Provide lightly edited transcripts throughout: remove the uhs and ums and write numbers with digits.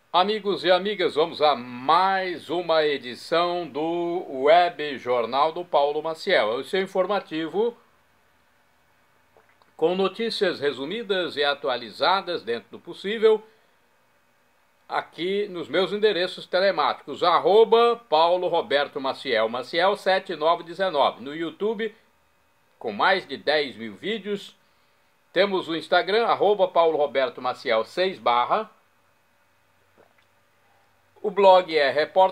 Amigos e amigas, vamos a mais uma edição do Web Jornal do Paulo Maciel. É o seu informativo com notícias resumidas e atualizadas dentro do possível aqui nos meus endereços telemáticos, Paulo Roberto Maciel, Maciel 7919, no YouTube com mais de 10 mil vídeos. Temos o Instagram, Paulo Roberto Maciel 6 barra. O blog é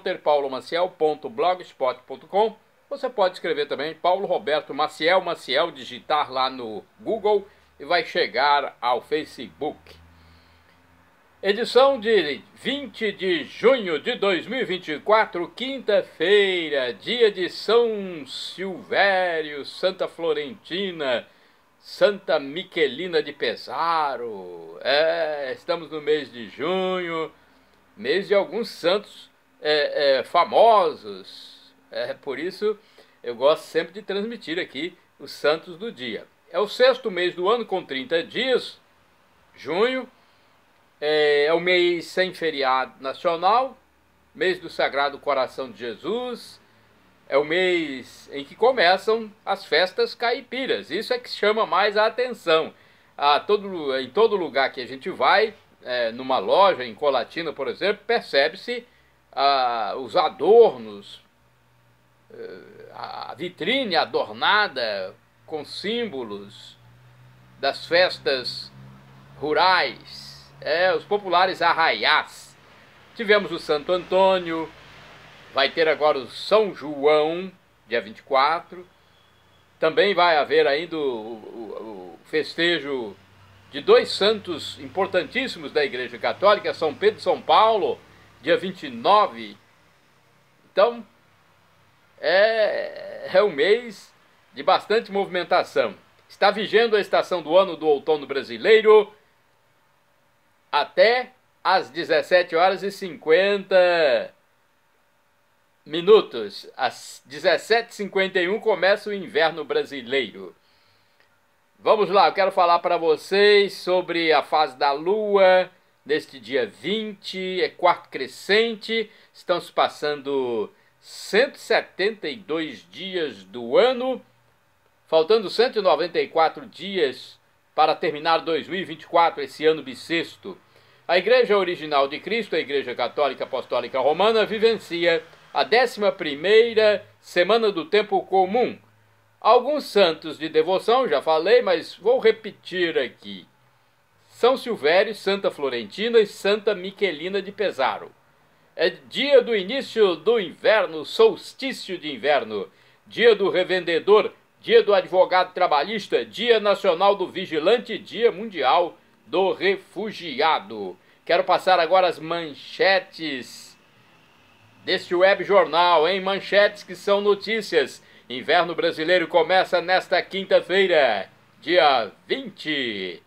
repórterpaulomaciel.blogspot.com. Você pode escrever também Paulo Roberto Maciel, digitar lá no Google e vai chegar ao Facebook. Edição de 20 de junho de 2024, quinta-feira, dia de São Silvério, Santa Florentina, Santa Miquelina de Pesaro. Estamos no mês de junho, mês de alguns santos famosos. Por isso eu gosto sempre de transmitir aqui os santos do dia. É o sexto mês do ano com 30 dias, junho. É o mês sem feriado nacional, mês do Sagrado Coração de Jesus. É o mês em que começam as festas caipiras. Isso é que chama mais a atenção. Em todo lugar que a gente vai, numa loja, em Colatina, por exemplo, percebe-se os adornos, a vitrine adornada com símbolos das festas rurais, os populares arraiás. Tivemos o Santo Antônio, vai ter agora o São João, dia 24. Também vai haver ainda o festejo de dois santos importantíssimos da Igreja Católica, São Pedro e São Paulo, dia 29. Então, é um mês de bastante movimentação. Está vigendo a estação do ano do outono brasileiro até às 17h50. Às 17h51 começa o inverno brasileiro. Vamos lá, eu quero falar para vocês sobre a fase da Lua neste dia 20, é quarto crescente. Estão se passando 172 dias do ano, faltando 194 dias para terminar 2024, esse ano bissexto. A Igreja Original de Cristo, a Igreja Católica Apostólica Romana, vivencia a 11ª Semana do Tempo Comum. Alguns santos de devoção, já falei, mas vou repetir aqui. São Silvério, Santa Florentina e Santa Miquelina de Pesaro. É dia do início do inverno, solstício de inverno, dia do revendedor, dia do advogado trabalhista, dia nacional do vigilante, dia mundial do refugiado. Quero passar agora as manchetes deste web jornal, hein? Manchetes que são notícias. Inverno brasileiro começa nesta quinta-feira, dia 20.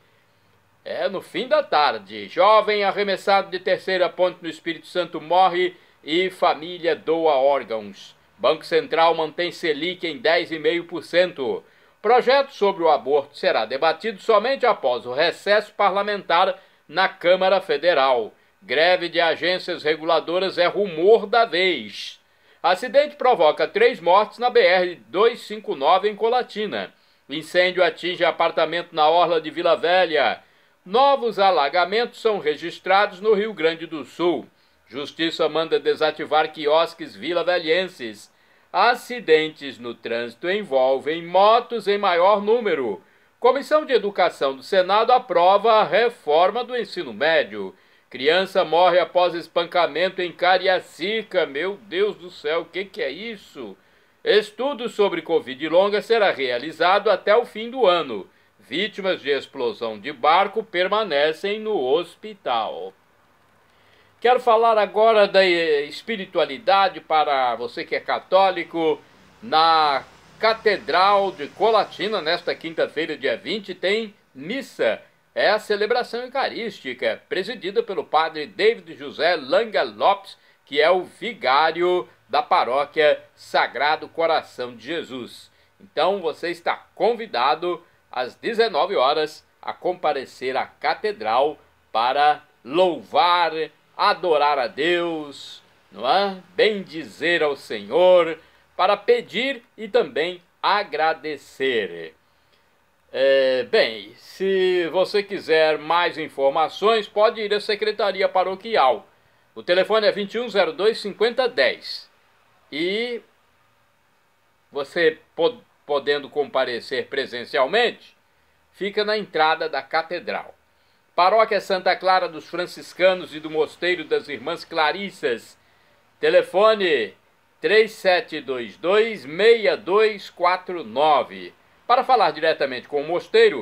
No fim da tarde. Jovem arremessado de terceira ponte no Espírito Santo morre e família doa órgãos. Banco Central mantém Selic em 10,5%. Projeto sobre o aborto será debatido somente após o recesso parlamentar na Câmara Federal. Greve de agências reguladoras é rumor da vez. Acidente provoca 3 mortes na BR-259 em Colatina. Incêndio atinge apartamento na orla de Vila Velha. Novos alagamentos são registrados no Rio Grande do Sul. Justiça manda desativar quiosques vilavelhenses. Acidentes no trânsito envolvem motos em maior número. Comissão de Educação do Senado aprova a reforma do ensino médio. Criança morre após espancamento em Cariacica. Meu Deus do céu, o que é isso? Estudo sobre Covid longa será realizado até o fim do ano. Vítimas de explosão de barco permanecem no hospital. Quero falar agora da espiritualidade para você que é católico. Na Catedral de Colatina, nesta quinta-feira, dia 20, tem missa. É a celebração eucarística, presidida pelo padre David José Langa Lopes, que é o vigário da paróquia Sagrado Coração de Jesus. Então você está convidado às 19 horas a comparecer à catedral para louvar adorar a Deus, não é? Bendizer ao Senhor, para pedir e também agradecer. Bem, se você quiser mais informações, pode ir à Secretaria Paroquial. O telefone é 2102-5010. E você, podendo comparecer presencialmente, fica na entrada da Catedral. Paróquia Santa Clara dos Franciscanos e do Mosteiro das Irmãs Clarissas. Telefone 3722-6249. Para falar diretamente com o mosteiro,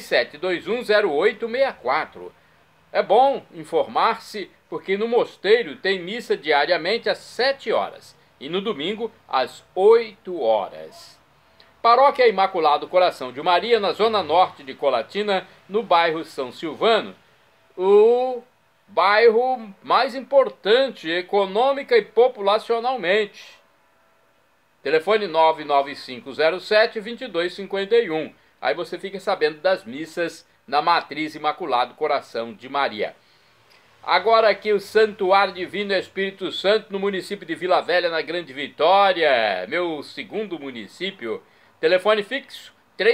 3721-0864. É bom informar-se, porque no mosteiro tem missa diariamente às 7 horas e no domingo às 8 horas. Paróquia Imaculado Coração de Maria, na zona norte de Colatina, no bairro São Silvano. O bairro mais importante econômica e populacionalmente. Telefone 99507-2251. Aí você fica sabendo das missas na Matriz Imaculado Coração de Maria. Agora aqui o Santuário Divino Espírito Santo no município de Vila Velha, na Grande Vitória, meu segundo município. Telefone fixo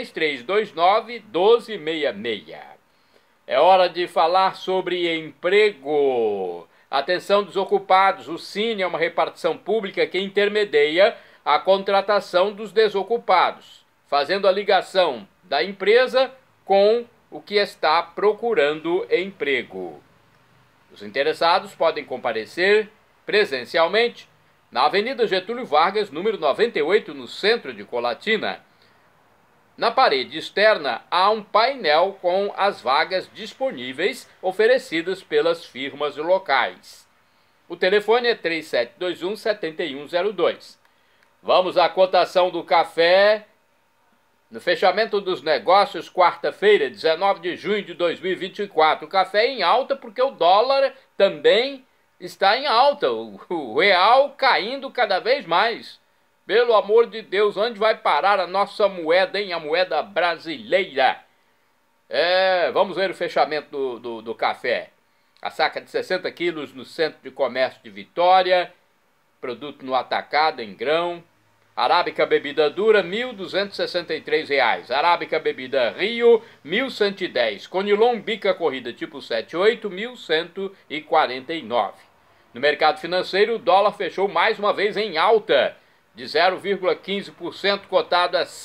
3329-1266. É hora de falar sobre emprego. Atenção, desocupados. O Cine é uma repartição pública que intermedia a contratação dos desocupados, fazendo a ligação da empresa com o que está procurando emprego. Os interessados podem comparecer presencialmente na Avenida Getúlio Vargas, número 98, no centro de Colatina. Na parede externa há um painel com as vagas disponíveis oferecidas pelas firmas locais. O telefone é 3721-7102. Vamos à cotação do café. No fechamento dos negócios, quarta-feira, 19 de junho de 2024. O café em alta porque o dólar também está em alta. O real caindo cada vez mais. Pelo amor de Deus, onde vai parar a nossa moeda, hein? A moeda brasileira. Vamos ver o fechamento do café. A saca de 60 quilos no Centro de Comércio de Vitória. Produto no atacado, em grão. Arábica bebida dura, R$ 1.263. Arábica bebida Rio, R$ 1.110. Conilon bica corrida tipo 78, R$ 1.149. No mercado financeiro, o dólar fechou mais uma vez em alta, de 0,15%, cotado a R$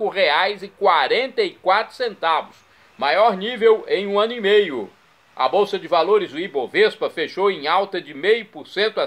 5,44. Maior nível em um ano e meio. A Bolsa de Valores, o Ibovespa, fechou em alta de 0,5% a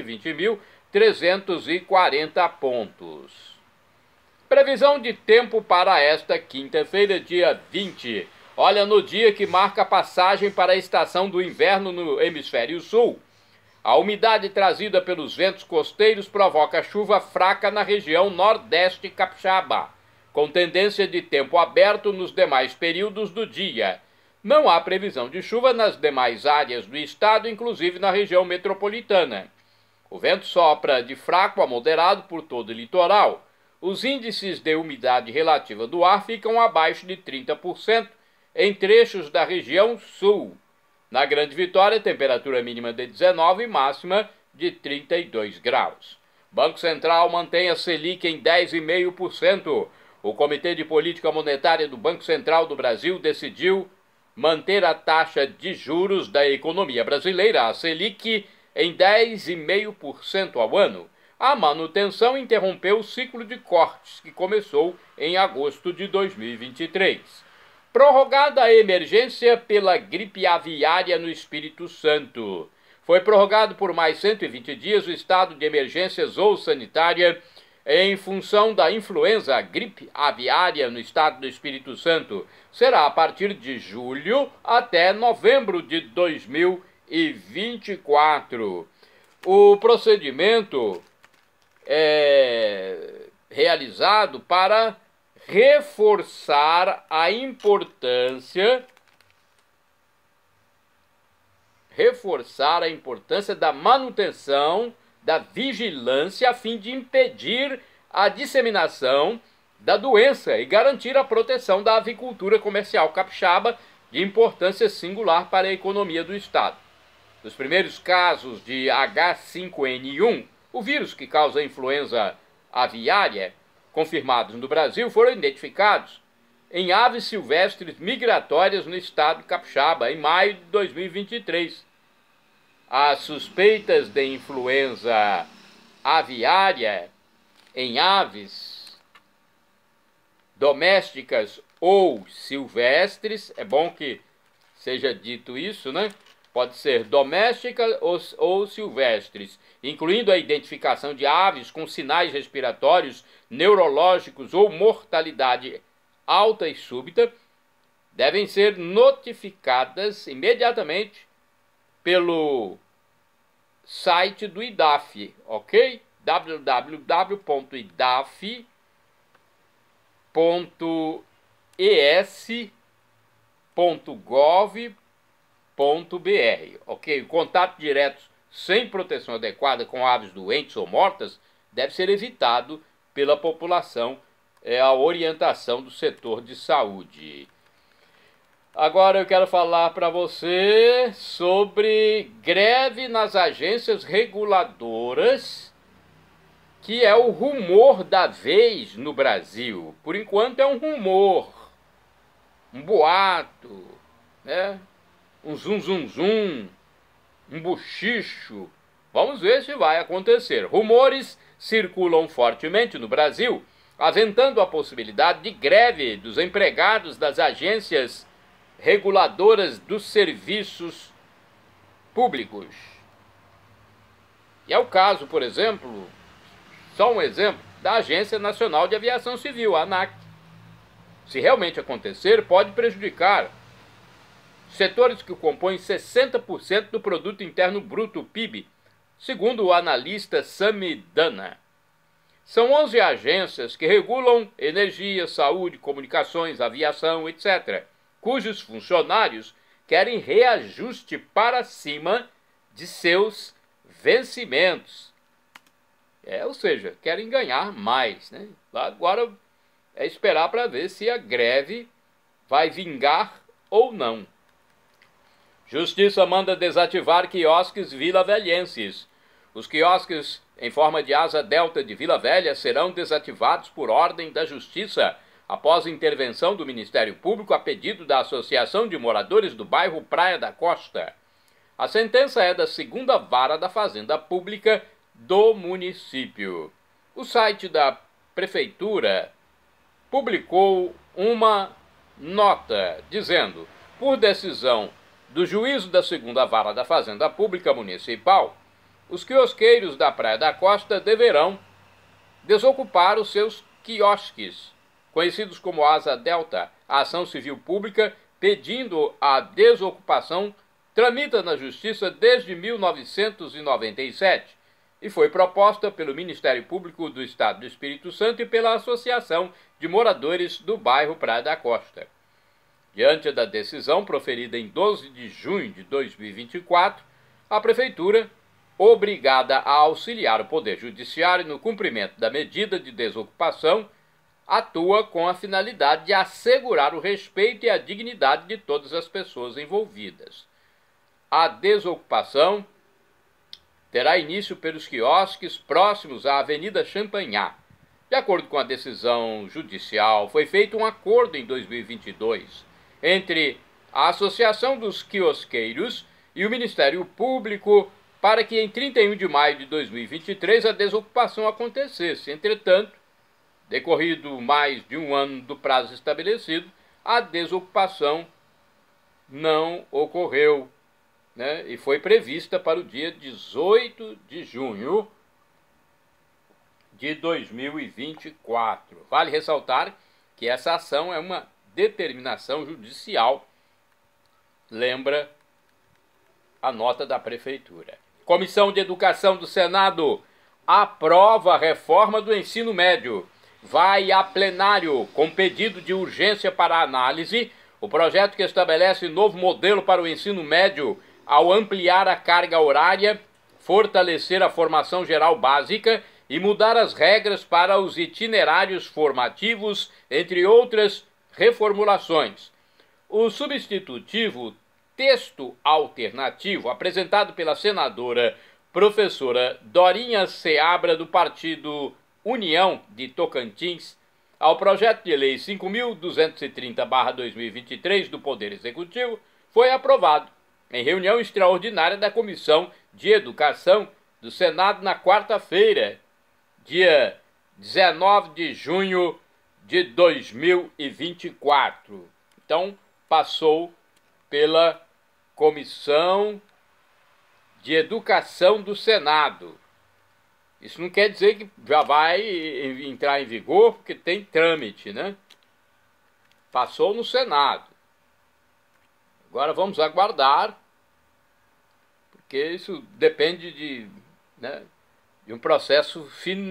120.340 pontos. Previsão de tempo para esta quinta-feira, dia 20. Olha, no dia que marca a passagem para a estação do inverno no hemisfério sul, a umidade trazida pelos ventos costeiros provoca chuva fraca na região nordeste capixaba, com tendência de tempo aberto nos demais períodos do dia. Não há previsão de chuva nas demais áreas do estado, inclusive na região metropolitana. O vento sopra de fraco a moderado por todo o litoral. Os índices de umidade relativa do ar ficam abaixo de 30% em trechos da região sul. Na Grande Vitória, temperatura mínima de 19 e máxima de 32 graus. Banco Central mantém a Selic em 10,5%. O Comitê de Política Monetária do Banco Central do Brasil decidiu manter a taxa de juros da economia brasileira, a Selic, em 10,5% ao ano. A manutenção interrompeu o ciclo de cortes que começou em agosto de 2023. Prorrogada a emergência pela gripe aviária no Espírito Santo. Foi prorrogado por mais 120 dias o estado de emergência zoossanitária em função da influenza, gripe aviária no estado do Espírito Santo. Será a partir de julho até novembro de 2024. O procedimento é realizado para reforçar a importância da manutenção da vigilância a fim de impedir a disseminação da doença e garantir a proteção da avicultura comercial capixaba, de importância singular para a economia do estado. dos primeiros casos de H5N1, o vírus que causa a influenza aviária, confirmados no Brasil, foram identificados em aves silvestres migratórias no estado de Capixaba, em maio de 2023. As suspeitas de influenza aviária em aves domésticas ou silvestres, é bom que seja dito isso, né? Pode ser doméstica ou silvestres, incluindo a identificação de aves com sinais respiratórios, neurológicos ou mortalidade alta e súbita, devem ser notificadas imediatamente pelo site do IDAF, ok? www.idaf.es.gov.br, ok? O contato direto sem proteção adequada com aves doentes ou mortas deve ser evitado pela população, a orientação do setor de saúde. Agora eu quero falar para você sobre greve nas agências reguladoras, que é o rumor da vez no Brasil. Por enquanto é um rumor, um boato, né? Um zum zum zum, um buchicho. Vamos ver se vai acontecer. Rumores circulam fortemente no Brasil, aventando a possibilidade de greve dos empregados das agências reguladoras dos serviços públicos. E é o caso, por exemplo, só um exemplo, da Agência Nacional de Aviação Civil, a ANAC. Se realmente acontecer, pode prejudicar setores que compõem 60% do Produto Interno Bruto, PIB, segundo o analista Samidana. São 11 agências que regulam energia, saúde, comunicações, aviação, etc., cujos funcionários querem reajuste para cima de seus vencimentos. Ou seja, querem ganhar mais, né? Agora é esperar para ver se a greve vai vingar ou não. Justiça manda desativar quiosques vilavelhenses. Os quiosques em forma de asa delta de Vila Velha serão desativados por ordem da Justiça, após intervenção do Ministério Público a pedido da Associação de Moradores do bairro Praia da Costa. A sentença é da 2ª Vara da Fazenda Pública do município. O site da Prefeitura publicou uma nota dizendo: por decisão do juízo da 2ª Vara da Fazenda Pública Municipal, os quiosqueiros da Praia da Costa deverão desocupar os seus quiosques, conhecidos como Asa Delta. A ação civil pública pedindo a desocupação tramita na Justiça desde 1997 e foi proposta pelo Ministério Público do Estado do Espírito Santo e pela Associação de Moradores do bairro Praia da Costa. Diante da decisão proferida em 12 de junho de 2024, a Prefeitura, obrigada a auxiliar o Poder Judiciário no cumprimento da medida de desocupação, atua com a finalidade de assegurar o respeito e a dignidade de todas as pessoas envolvidas. A desocupação terá início pelos quiosques próximos à Avenida Champagnat. De acordo com a decisão judicial, foi feito um acordo em 2022 entre a Associação dos Quiosqueiros e o Ministério Público para que em 31 de maio de 2023 a desocupação acontecesse. Entretanto, decorrido mais de um ano do prazo estabelecido, a desocupação não ocorreu, né? E foi prevista para o dia 18 de junho de 2024. Vale ressaltar que essa ação é uma determinação judicial, lembra a nota da Prefeitura. Comissão de Educação do Senado aprova a reforma do ensino médio. Vai a plenário com pedido de urgência para análise o projeto que estabelece novo modelo para o ensino médio ao ampliar a carga horária, fortalecer a formação geral básica e mudar as regras para os itinerários formativos, entre outras reformulações. O substitutivo texto alternativo apresentado pela senadora professora Dorinha Seabra, do Partido União de Tocantins, ao projeto de lei 5.230/2023 do Poder Executivo, foi aprovado em reunião extraordinária da Comissão de Educação do Senado na quarta-feira, dia 19 de junho de 2024. Então, passou pela Comissão de Educação do Senado. Isso não quer dizer que já vai entrar em vigor, porque tem trâmite, né? Passou no Senado. Agora vamos aguardar, porque isso depende de um processo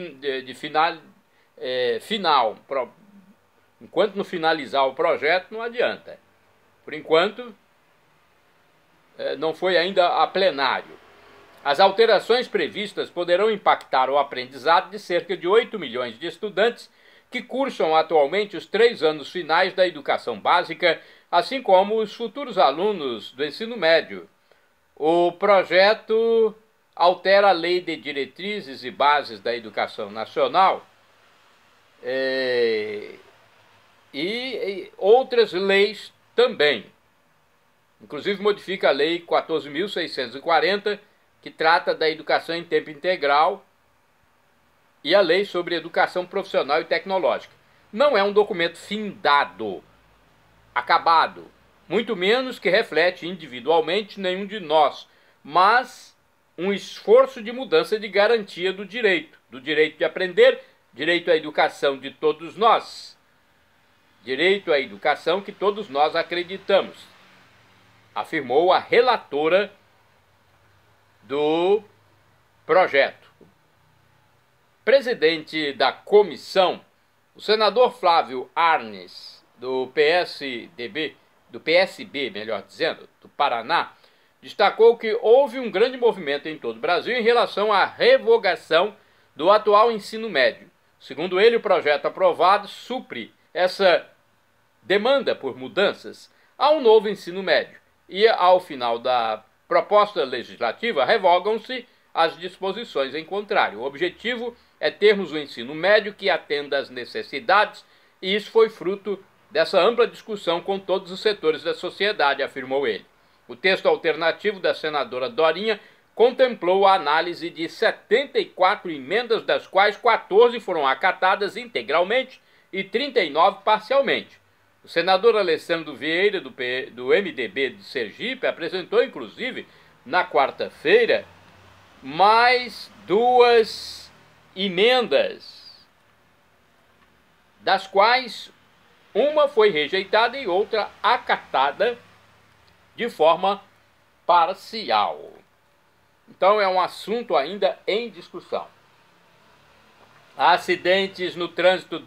final. Enquanto não finalizar o projeto, não adianta. Por enquanto, não foi ainda a plenário. As alterações previstas poderão impactar o aprendizado de cerca de 8 milhões de estudantes que cursam atualmente os 3 anos finais da educação básica, assim como os futuros alunos do ensino médio. O projeto altera a Lei de Diretrizes e Bases da Educação Nacional e outras leis também. Inclusive modifica a Lei 14.640, que trata da educação em tempo integral, e a Lei sobre Educação Profissional e Tecnológica. Não é um documento findado, acabado, muito menos que reflete individualmente nenhum de nós, mas um esforço de mudança de garantia do direito de aprender, direito à educação de todos nós, direito à educação que todos nós acreditamos, afirmou a relatora do projeto. Presidente da comissão, o senador Flávio Arnes, do PSB, melhor dizendo, do Paraná, destacou que houve um grande movimento em todo o Brasil em relação à revogação do atual ensino médio. Segundo ele, o projeto aprovado supre essa demanda por mudanças ao novo ensino médio e, ao final da proposta legislativa, revogam-se as disposições em contrário. O objetivo é termos um ensino médio que atenda às necessidades, e isso foi fruto dessa ampla discussão com todos os setores da sociedade, afirmou ele. O texto alternativo da senadora Dorinha contemplou a análise de 74 emendas, das quais 14 foram acatadas integralmente e 39 parcialmente. O senador Alessandro Vieira, do MDB de Sergipe, apresentou, inclusive, na quarta-feira, mais 2 emendas, das quais uma foi rejeitada e outra acatada de forma parcial. Então é um assunto ainda em discussão. Acidentes no trânsito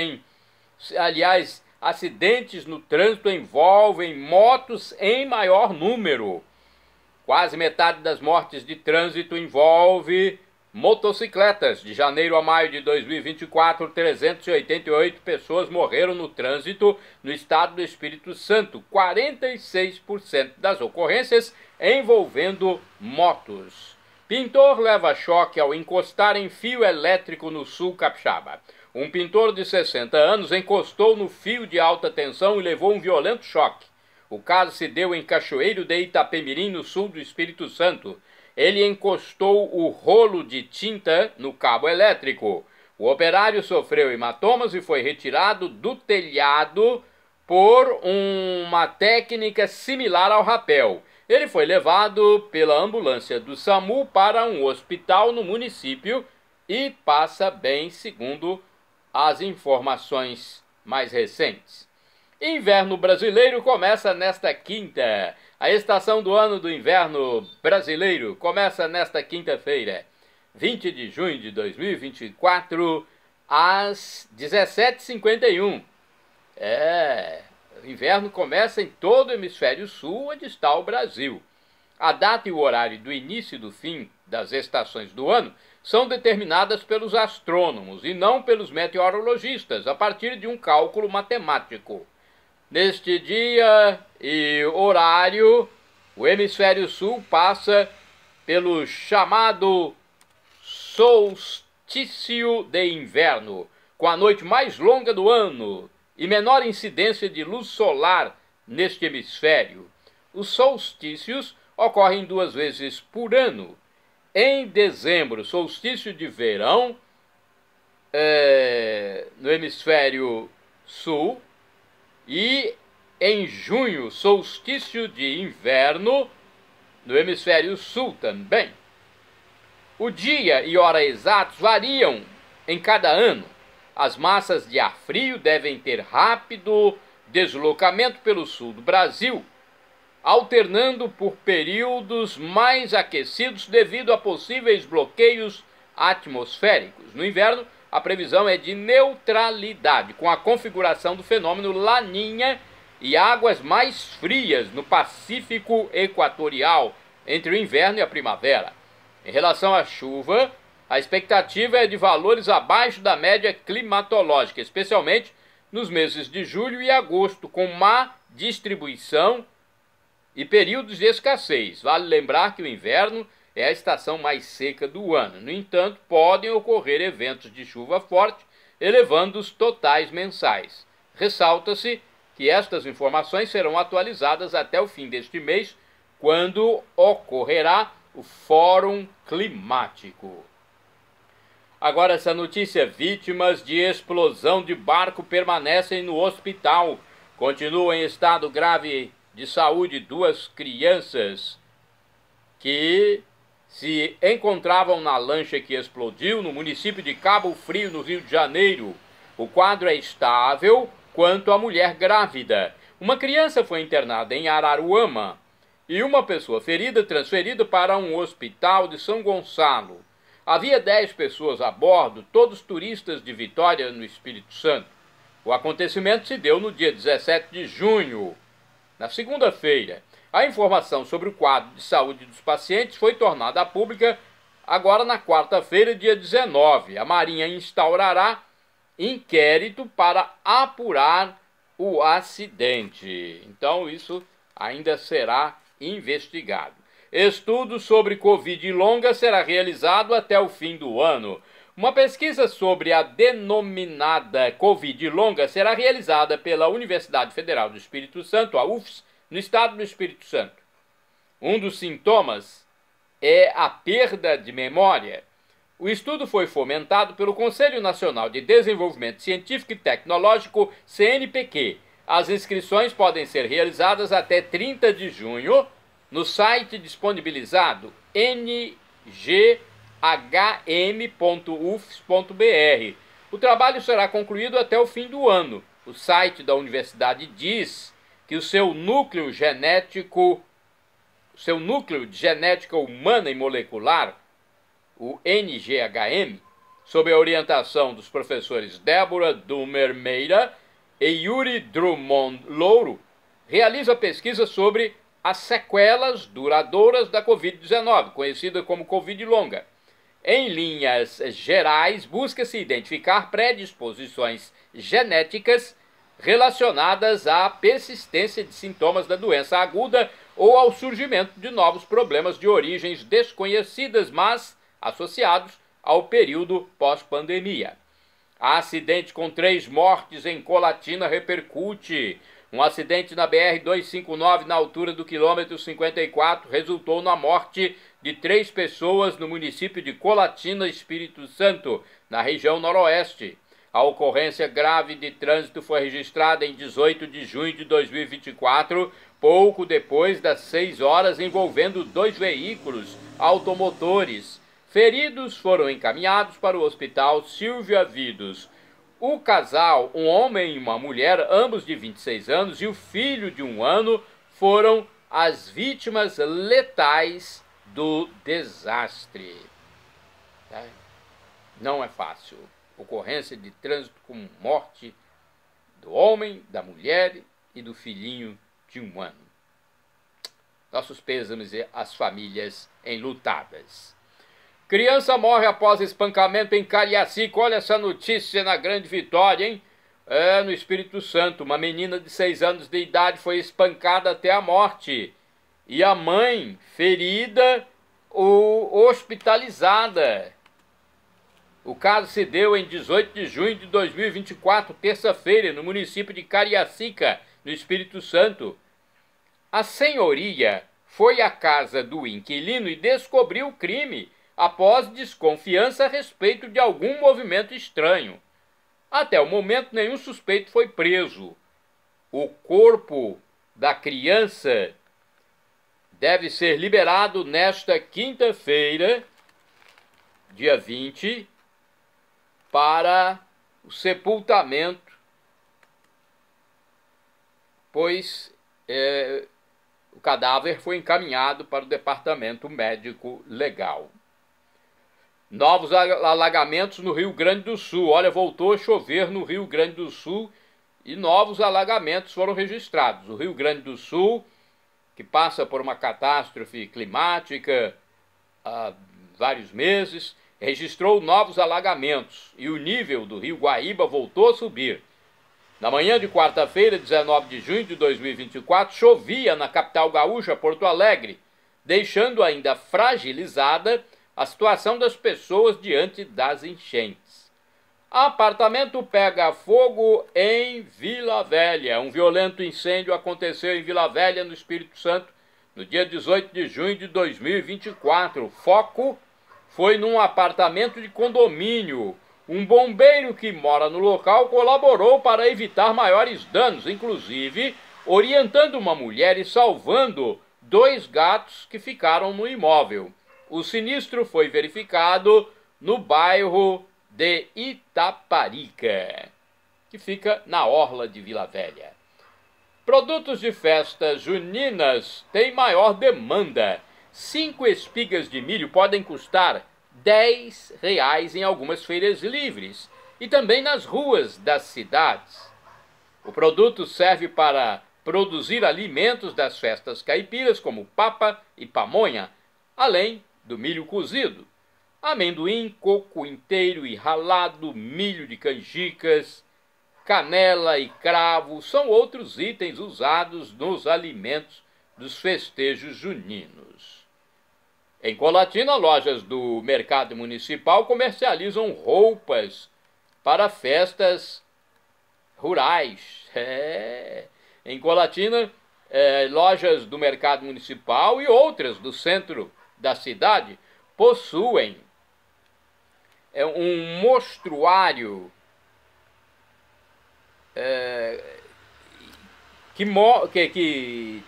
acidentes no trânsito envolvem motos em maior número. Quase metade das mortes de trânsito envolve motocicletas. De janeiro a maio de 2024, 388 pessoas morreram no trânsito no estado do Espírito Santo, 46% das ocorrências envolvendo motos. Pintor leva choque ao encostar em fio elétrico no sul capixaba. Um pintor de 60 anos encostou no fio de alta tensão e levou um violento choque. O caso se deu em Cachoeiro de Itapemirim, no sul do Espírito Santo. Ele encostou o rolo de tinta no cabo elétrico. O operário sofreu hematomas e foi retirado do telhado por uma técnica similar ao rapel. Ele foi levado pela ambulância do SAMU para um hospital no município e passa bem, segundo as informações mais recentes. Inverno brasileiro começa nesta quinta. A estação do ano do inverno brasileiro começa nesta quinta-feira, 20 de junho de 2024, às 17h51. O inverno começa em todo o hemisfério sul, onde está o Brasil. A data e o horário do início e do fim das estações do ano são determinadas pelos astrônomos e não pelos meteorologistas, a partir de um cálculo matemático. Neste dia e horário, O hemisfério sul passa pelo chamado solstício de inverno, com a noite mais longa do ano e menor incidência de luz solar neste hemisfério. Os solstícios ocorrem 2 vezes por ano. Em dezembro, solstício de verão no hemisfério sul, e em junho, solstício de inverno no hemisfério sul também. O dia e hora exatos variam em cada ano. As massas de ar frio devem ter rápido deslocamento pelo sul do Brasil, alternando por períodos mais aquecidos devido a possíveis bloqueios atmosféricos. No inverno, a previsão é de neutralidade, com a configuração do fenômeno Laninha e águas mais frias no Pacífico Equatorial, entre o inverno e a primavera. Em relação à chuva, a expectativa é de valores abaixo da média climatológica, especialmente nos meses de julho e agosto, com má distribuição e períodos de escassez. Vale lembrar que o inverno é a estação mais seca do ano. No entanto, podem ocorrer eventos de chuva forte, elevando os totais mensais. Ressalta-se que estas informações serão atualizadas até o fim deste mês, quando ocorrerá o Fórum Climático. Agora essa notícia: vítimas de explosão de barco permanecem no hospital. Continuam em estado grave de saúde 2 crianças que se encontravam na lancha que explodiu no município de Cabo Frio, no Rio de Janeiro. O quadro é estável quanto à mulher grávida. Uma criança foi internada em Araruama e uma pessoa ferida transferida para um hospital de São Gonçalo. Havia 10 pessoas a bordo, todos turistas de Vitória, no Espírito Santo. O acontecimento se deu no dia 17 de junho, na segunda-feira. A informação sobre o quadro de saúde dos pacientes foi tornada pública agora na quarta-feira, dia 19. A Marinha instaurará inquérito para apurar o acidente. Então isso ainda será investigado. Estudo sobre Covid longa será realizado até o fim do ano. Uma pesquisa sobre a denominada Covid longa será realizada pela Universidade Federal do Espírito Santo, a UFS, no estado do Espírito Santo. Um dos sintomas é a perda de memória. O estudo foi fomentado pelo Conselho Nacional de Desenvolvimento Científico e Tecnológico, CNPq. As inscrições podem ser realizadas até 30 de junho no site disponibilizado nghm.ufs.br. O trabalho será concluído até o fim do ano. O site da universidade diz que o seu núcleo de genética humana e molecular, o NGHM, sob a orientação dos professores Débora Dumer Meira e Yuri Drummond Louro, realiza pesquisa sobre as sequelas duradouras da Covid-19, conhecida como Covid longa. Em linhas gerais, busca-se identificar predisposições genéticas relacionadas à persistência de sintomas da doença aguda ou ao surgimento de novos problemas de origens desconhecidas, mas associados ao período pós-pandemia. Acidente com 3 mortes em Colatina repercute. Um acidente na BR-259, na altura do quilômetro 54, resultou na morte de 3 pessoas no município de Colatina, Espírito Santo, na região noroeste. A ocorrência grave de trânsito foi registrada em 18 de junho de 2024, pouco depois das 6 horas, envolvendo 2 veículos automotores. Feridos foram encaminhados para o Hospital Silvia Vidos. O casal, um homem e uma mulher, ambos de 26 anos, e o filho de 1 ano, foram as vítimas letais do desastre. Não é fácil. Ocorrência de trânsito com morte do homem, da mulher e do filhinho de 1 ano. Nossos pêsames às famílias enlutadas. Criança morre após espancamento em Cariacica. Olha essa notícia na Grande Vitória, hein? No Espírito Santo. Uma menina de 6 anos de idade foi espancada até a morte e a mãe ferida ou hospitalizada. O caso se deu em 18 de junho de 2024, terça-feira, no município de Cariacica, no Espírito Santo. A senhoria foi à casa do inquilino e descobriu o crime após desconfiança a respeito de algum movimento estranho. Até o momento, nenhum suspeito foi preso. O corpo da criança deve ser liberado nesta quinta-feira, dia 20, para o sepultamento, pois o cadáver foi encaminhado para o departamento médico legal. Novos alagamentos no Rio Grande do Sul. Olha, voltou a chover no Rio Grande do Sul e novos alagamentos foram registrados. O Rio Grande do Sul, que passa por uma catástrofe climática há vários meses, registrou novos alagamentos e o nível do Rio Guaíba voltou a subir. Na manhã de quarta-feira, 19 de junho de 2024, chovia na capital gaúcha, Porto Alegre, deixando ainda fragilizada a situação das pessoas diante das enchentes. Apartamento pega fogo em Vila Velha. Um violento incêndio aconteceu em Vila Velha, no Espírito Santo, no dia 18 de junho de 2024. O foco foi num apartamento de condomínio. Um bombeiro que mora no local colaborou para evitar maiores danos, inclusive orientando uma mulher e salvando 2 gatos que ficaram no imóvel. O sinistro foi verificado no bairro de Itaparica, que fica na orla de Vila Velha. Produtos de festas juninas têm maior demanda. 5 espigas de milho podem custar R$10 em algumas feiras livres e também nas ruas das cidades. O produto serve para produzir alimentos das festas caipiras, como papa e pamonha, além do milho cozido, amendoim, coco inteiro e ralado, milho de canjicas, canela e cravo são outros itens usados nos alimentos dos festejos juninos. Em Colatina, lojas do Mercado Municipal comercializam roupas para festas rurais. Em Colatina, lojas do Mercado Municipal e outras do centro da cidade possuem um mostruário que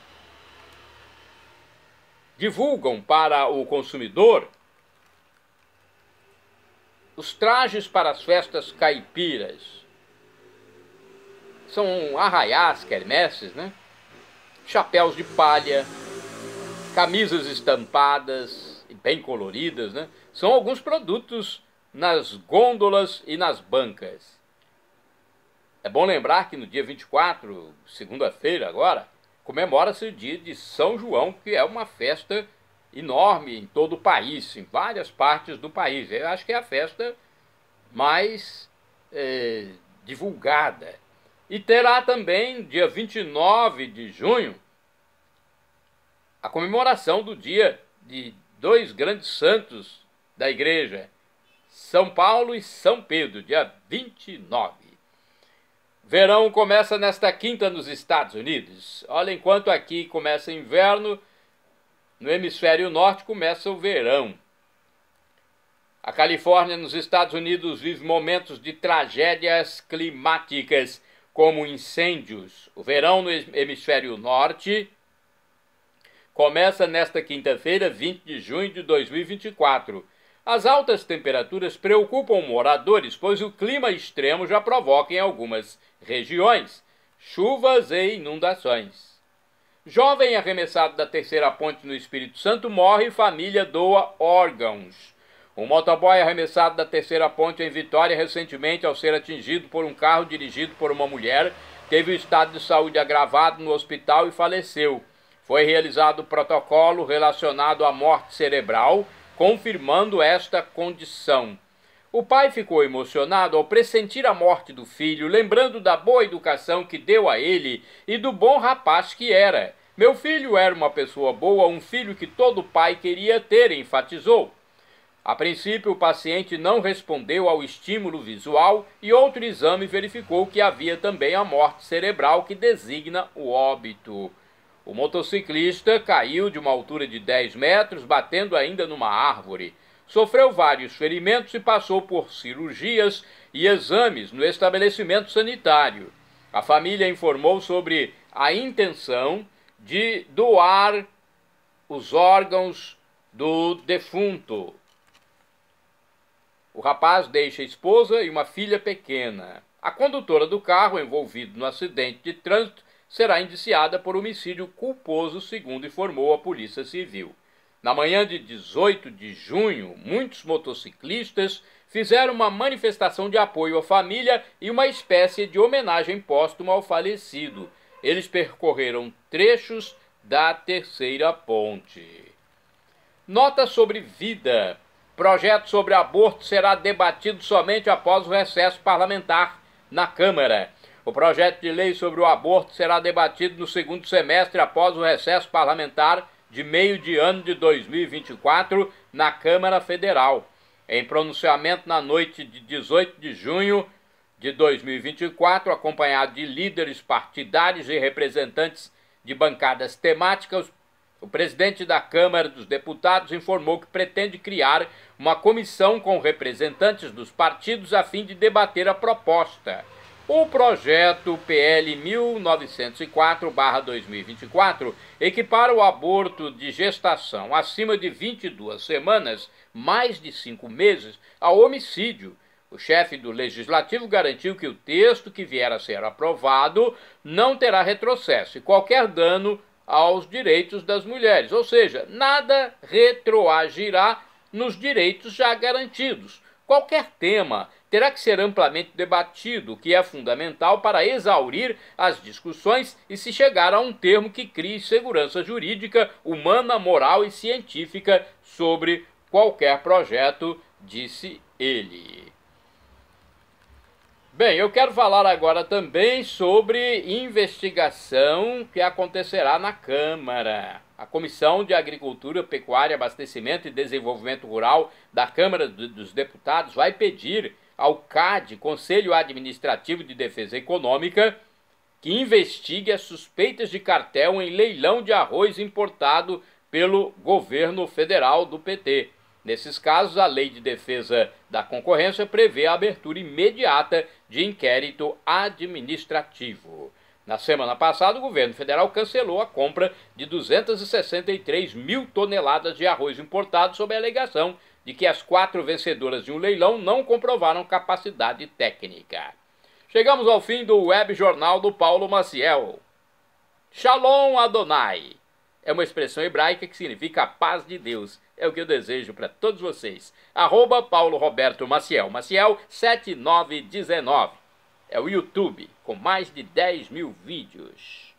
divulgam para o consumidor os trajes para as festas caipiras. São arraiás, quermesses, né? Chapéus de palha, camisas estampadas e bem coloridas, né? São alguns produtos nas gôndolas e nas bancas. É bom lembrar que no dia 24, segunda-feira agora, comemora-se o dia de São João, que é uma festa enorme em todo o país, em várias partes do país. Eu acho que é a festa mais divulgada. E terá também, dia 29 de junho, a comemoração do dia de 2 grandes santos da igreja, São Paulo e São Pedro, dia 29. Verão começa nesta quinta nos Estados Unidos. Olha, enquanto aqui começa inverno, no hemisfério norte começa o verão. A Califórnia, nos Estados Unidos, vive momentos de tragédias climáticas, como incêndios. O verão no hemisfério norte começa nesta quinta-feira, 20 de junho de 2024. As altas temperaturas preocupam moradores, pois o clima extremo já provoca em algumas regiões chuvas e inundações. Jovem arremessado da terceira ponte no Espírito Santo morre e família doa órgãos. Um motoboy arremessado da terceira ponte em Vitória recentemente, ao ser atingido por um carro dirigido por uma mulher, teve o estado de saúde agravado no hospital e faleceu. Foi realizado o protocolo relacionado à morte cerebral, confirmando esta condição. O pai ficou emocionado ao pressentir a morte do filho, lembrando da boa educação que deu a ele e do bom rapaz que era. Meu filho era uma pessoa boa, um filho que todo pai queria ter, enfatizou. A princípio, o paciente não respondeu ao estímulo visual e outro exame verificou que havia também a morte cerebral, que designa o óbito. O motociclista caiu de uma altura de 10 metros, batendo ainda numa árvore. Sofreu vários ferimentos e passou por cirurgias e exames no estabelecimento sanitário. A família informou sobre a intenção de doar os órgãos do defunto. O rapaz deixa a esposa e uma filha pequena. A condutora do carro envolvido no acidente de trânsito será indiciada por homicídio culposo, segundo informou a Polícia Civil. Na manhã de 18 de junho, muitos motociclistas fizeram uma manifestação de apoio à família e uma espécie de homenagem póstuma ao falecido. Eles percorreram trechos da terceira ponte. Nota sobre vida. Projeto sobre aborto será debatido somente após o recesso parlamentar na Câmara. O projeto de lei sobre o aborto será debatido no segundo semestre após o recesso parlamentar de meio de ano de 2024 na Câmara Federal. Em pronunciamento na noite de 18 de junho de 2024, acompanhado de líderes partidários e representantes de bancadas temáticas, o presidente da Câmara dos Deputados informou que pretende criar uma comissão com representantes dos partidos a fim de debater a proposta. O projeto PL 1904/2024 equipara o aborto de gestação acima de 22 semanas, mais de 5 meses, ao homicídio. O chefe do Legislativo garantiu que o texto que vier a ser aprovado não terá retrocesso e qualquer dano aos direitos das mulheres, ou seja, nada retroagirá nos direitos já garantidos. Qualquer tema terá que ser amplamente debatido, o que é fundamental para exaurir as discussões e se chegar a um termo que crie segurança jurídica, humana, moral e científica sobre qualquer projeto, disse ele. Bem, eu quero falar agora também sobre investigação que acontecerá na Câmara. A Comissão de Agricultura, Pecuária, Abastecimento e Desenvolvimento Rural da Câmara dos Deputados vai pedir ao CAD, Conselho Administrativo de Defesa Econômica, que investigue as suspeitas de cartel em leilão de arroz importado pelo governo federal do PT. Nesses casos, a Lei de Defesa da Concorrência prevê a abertura imediata de inquérito administrativo. Na semana passada, o governo federal cancelou a compra de 263 mil toneladas de arroz importado sob a alegação de que as 4 vencedoras de um leilão não comprovaram capacidade técnica. Chegamos ao fim do web jornal do Paulo Maciel. Shalom Adonai é uma expressão hebraica que significa a paz de Deus. É o que eu desejo para todos vocês. @Paulo Roberto Maciel. Maciel 7919. É o YouTube com mais de 10 mil vídeos.